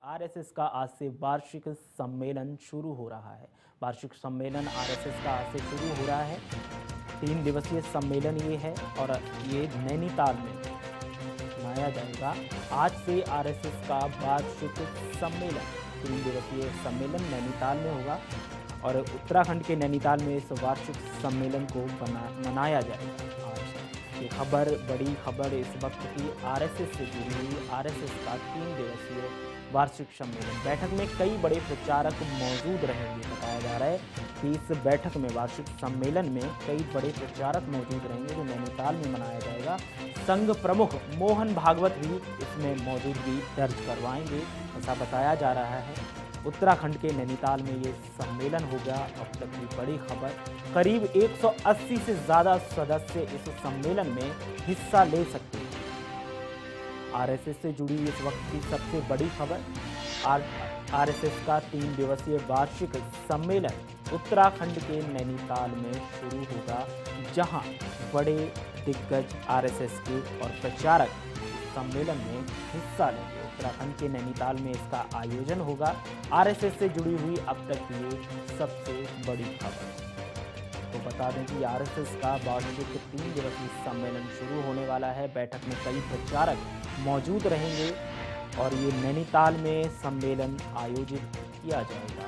RSS का आज से वार्षिक सम्मेलन शुरू हो रहा है। वार्षिक सम्मेलन आरएसएस का आज से शुरू हो रहा है। 3 दिवसीय सम्मेलन ये है और ये नैनीताल में मनाया जाएगा। आज से आरएसएस का वार्षिक सम्मेलन 3 दिवसीय सम्मेलन नैनीताल में होगा और उत्तराखंड के नैनीताल में इस वार्षिक सम्मेलन को मनाया जाएगा। आज ये खबर, बड़ी खबर इस वक्त की आरएसएस से जुड़ी हुई आरएसएस का 3 दिवसीय वार्षिक सम्मेलन। बैठक में कई बड़े प्रचारक मौजूद रहेंगे। बताया जा रहा है कि इस बैठक में, वार्षिक सम्मेलन में कई बड़े प्रचारक मौजूद रहेंगे जो नैनीताल में मनाया जाएगा। संघ प्रमुख मोहन भागवत भी इसमें मौजूदगी दर्ज करवाएंगे, ऐसा बताया जा रहा है। उत्तराखंड के नैनीताल में ये सम्मेलन हो गया। अब तक की बड़ी खबर, करीब 180 से ज़्यादा सदस्य इस सम्मेलन में हिस्सा ले सकते हैं। आरएसएस से जुड़ी इस वक्त की सबसे बड़ी खबर, आरएसएस का 3 दिवसीय वार्षिक सम्मेलन उत्तराखंड के नैनीताल में शुरू होगा, जहां बड़े दिग्गज आरएसएस के और प्रचारक सम्मेलन में हिस्सा लेंगे। उत्तराखंड के नैनीताल में इसका आयोजन होगा। आरएसएस से जुड़ी हुई अब तक की ये सबसे बड़ी खबर। तो बता दें कि आरएसएस का वार्षिक 3 दिवसीय सम्मेलन शुरू होने वाला है। बैठक में कई प्रचारक मौजूद रहेंगे और ये नैनीताल में सम्मेलन आयोजित किया जाएगा।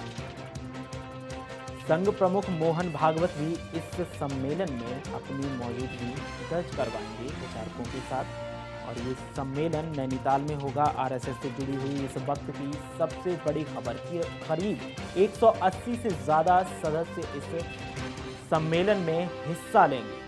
संघ प्रमुख मोहन भागवत भी इस सम्मेलन में अपनी मौजूदगी दर्ज करवाएंगे प्रचारकों के साथ और ये सम्मेलन नैनीताल में होगा। आरएसएस से जुड़ी हुई इस वक्त की सबसे बड़ी खबर की करीब 180 से ज़्यादा सदस्य इस सम्मेलन में हिस्सा लेंगे।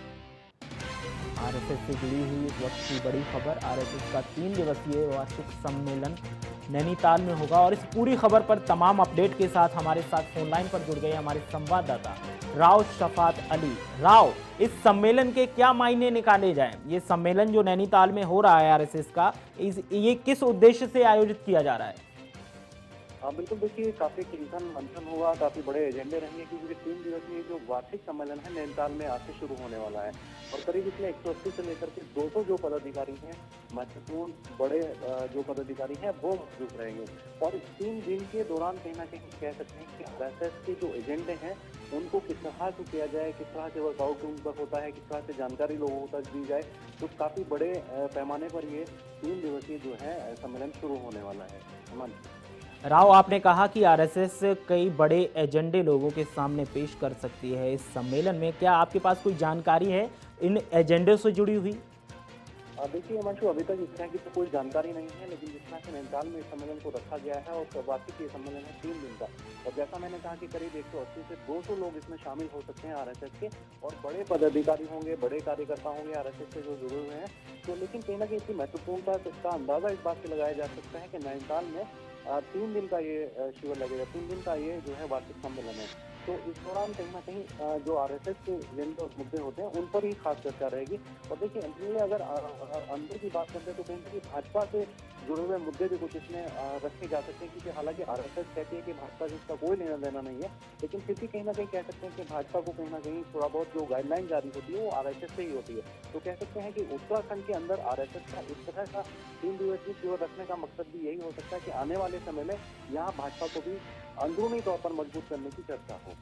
आरएसएस से जुड़ी हुई इस वक्त की बड़ी खबर, आरएसएस का 3 दिवसीय वार्षिक सम्मेलन नैनीताल में होगा। और इस पूरी खबर पर तमाम अपडेट के साथ हमारे साथ फोनलाइन पर जुड़ गए हमारे संवाददाता राव शफात अली। राव, इस सम्मेलन के क्या मायने निकाले जाएं? ये सम्मेलन जो नैनीताल में हो रहा है आरएसएस का, ये किस उद्देश्य से आयोजित किया जा रहा है? बिल्कुल, देखिए काफी चिंतन मंथन हुआ, काफी बड़े एजेंडे रहेंगे क्योंकि 3 दिवसीय जो वार्षिक सम्मेलन है नैनीताल में आज से शुरू होने वाला है और करीब इसमें 180 से लेकर के 200 जो पदाधिकारी हैं, महत्वपूर्ण बड़े जो पदाधिकारी हैं वो मौजूद रहेंगे। और इस 3 दिन के दौरान कहीं ना कहीं कह सकते हैं कि आरएसएस के जो एजेंडे हैं उनको किस तरह से किया जाए, किस तरह से वर्कआउट उन पर होता है, किस तरह से जानकारी लोगों तक दी जाए, तो काफी बड़े पैमाने पर ये 3 दिवसीय जो है सम्मेलन शुरू होने वाला है। राव, आपने कहा कि आरएसएस कई बड़े एजेंडे लोगों के सामने पेश कर सकती है इस सम्मेलन में। क्या आपके पास कोई जानकारी है इन एजेंडे से जुड़ी हुई? देखिए हिमांशु, अभी तक इस तरह की तो कोई जानकारी नहीं है, लेकिन जिस तरह से नैनीताल में इस सम्मेलन को रखा गया है और वार्षिक ये सम्मेलन है 3 दिन का, और जैसा मैंने कहा कि करीब 180 से 200 लोग इसमें शामिल हो सकते हैं आरएसएस के और बड़े पदाधिकारी होंगे, बड़े कार्यकर्ता होंगे आरएसएस से जो जुड़े हुए हैं। तो लेकिन कहीं ना कहीं इसकी महत्वपूर्णता का अंदाजा इस बात से लगाया जा सकता है कि नैनीताल में 3 दिन का ये शिविर लगेगा, 3 दिन का ये जो है वार्षिक सम्मेलन है। तो इस दौरान कहीं ना कहीं जो आरएसएस के एजेंडे और मुद्दे होते हैं उन पर ही खास चर्चा रहेगी। और देखिए अंदर अगर अंदर की बात करते हैं तो कहीं ना कहीं भाजपा से जुड़े हुए मुद्दे भी कुछ इसमें रखे जा सकते हैं, क्योंकि हालांकि आरएसएस कहती है कि भाजपा से इसका कोई लेना देना नहीं है, लेकिन फिर भी कहीं ना कहीं कह सकते हैं कि भाजपा को कहीं ना कहीं थोड़ा बहुत जो गाइडलाइन जारी होती है वो आरएसएस से ही होती है। तो कह सकते हैं कि उत्तराखंड के अंदर आरएसएस का इस तरह का 3 दिवसीय शिविर रखने का मकसद भी यही हो सकता है कि आने वाले समय में यहाँ भाजपा को भी अंदरूनी तौर पर मजबूत करने की चर्चा हो।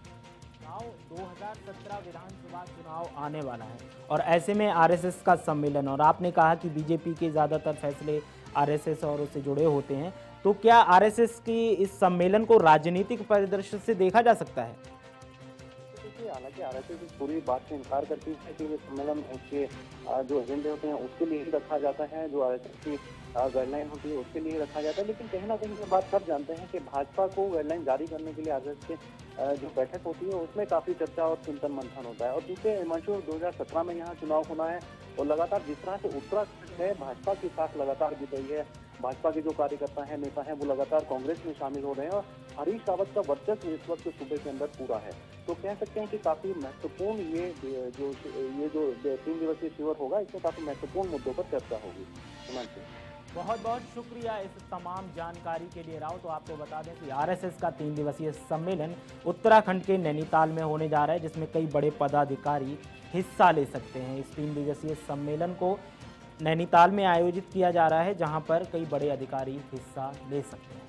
2017 विधानसभा चुनाव आने वाला है और ऐसे में आरएसएस का सम्मेलन, और आपने कहा कि बीजेपी के ज़्यादातर फैसले आरएसएस और उससे जुड़े होते हैं, तो क्या आरएसएस की इस सम्मेलन को राजनीतिक परिदृश्य से देखा जा सकता है? हालांकि आरएसएस इस पूरी बात से इनकार करती है कि ये सम्मेलन उसके जो एजेंडे होते हैं उसके लिए ही रखा जाता है, जो आरएसएस की गाइडलाइन होती है उसके लिए रखा जाता है। लेकिन कहीं ना कहीं ये बात सब जानते हैं कि भाजपा को गाइडलाइन जारी करने के लिए आरएसएस के जो बैठक होती है उसमें काफी चर्चा और चिंतन मंथन होता है। और दूसरे हिमांशु, 2017 में यहाँ चुनाव होना है और लगातार जिस तरह से उत्तराखंड में भाजपा की साख लगातार जीत रही है, भाजपा के जो कार्यकर्ता हैं, नेता हैं, वो लगातार कांग्रेस में शामिल हो रहे हैं और हरीश रावत का वर्चस्व इस वक्त सूबे के अंदर पूरा है। तो कह सकते हैं कि काफी महत्वपूर्ण ये जो 3 दिवसीय शिविर होगा, इसमें काफी महत्वपूर्ण मुद्दों पर चर्चा होगी। बहुत बहुत शुक्रिया इस तमाम जानकारी के लिए राव। तो आपको बता दें कि आरएसएस का 3 दिवसीय सम्मेलन उत्तराखंड के नैनीताल में होने जा रहा है, जिसमें कई बड़े पदाधिकारी हिस्सा ले सकते हैं। इस 3 दिवसीय सम्मेलन को नैनीताल में आयोजित किया जा रहा है, जहां पर कई बड़े अधिकारी हिस्सा ले सकते हैं।